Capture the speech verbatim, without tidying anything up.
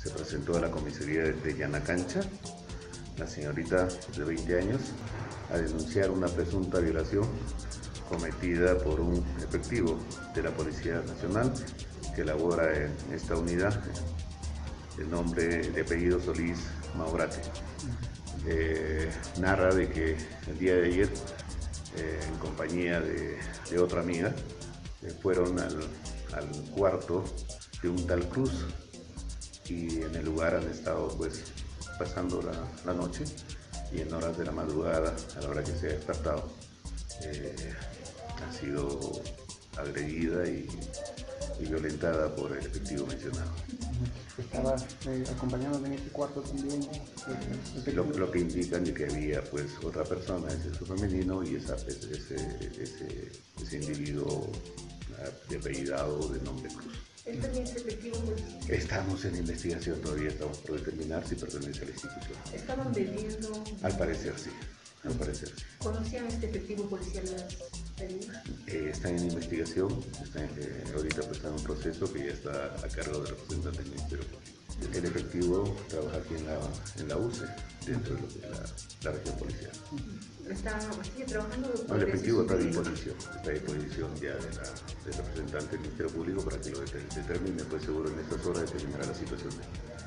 se presentó a la comisaría de Yanacancha, la señorita de veinte años, a denunciar una presunta violación cometida por un efectivo de la Policía Nacional que labora en esta unidad, el nombre de apellido Solís Maurate. Eh, narra de que el día de ayer, eh, en compañía de, de otra amiga, eh, fueron al, al cuarto de un tal Cruz y en el lugar han estado pues pasando la, la noche, y en horas de la madrugada, a la hora que se ha despertado, eh, ha sido agredida y, y violentada por el efectivo mencionado. Estaba eh, acompañándola en este cuarto también. Eh, lo, lo que indican de que había pues otra persona de sexo femenino y esa, ese, ese, ese, ese individuo de apellidado de nombre Cruz. ¿Él también es efectivo policial? Estamos en investigación todavía, estamos por determinar si pertenece a la institución. ¿Estaban bebiendo? Al parecer sí, al parecer sí. ¿Conocían a este efectivo policial las heridas? Eh, están en investigación, están, eh, ahorita pues está en un proceso que ya está a cargo del representante del Ministerio Público. El efectivo trabaja aquí en la, en la U C E, dentro de lo que es la, la región policial. ¿Está, sigue trabajando? No, el efectivo está a disposición, está a disposición ya de la, del representante del Ministerio Público para que lo determine, pues seguro en estas horas determinará la situación de